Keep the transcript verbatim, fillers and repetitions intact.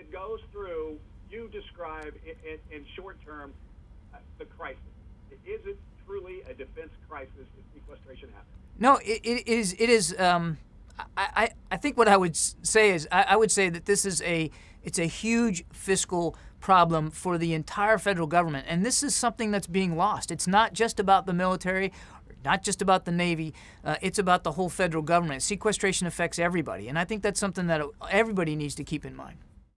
that goes through, you describe in, in, in short term uh, the crisis. Is it truly a defense crisis if sequestration happens? No, it, it is. It is. Um, I, I, I think what I would say is I, I would say that this is a it's a huge fiscal problem for the entire federal government, and this is something that's being lost. It's not just about the military, not just about the Navy. Uh, it's about the whole federal government. Sequestration affects everybody, and I think that's something that everybody needs to keep in mind.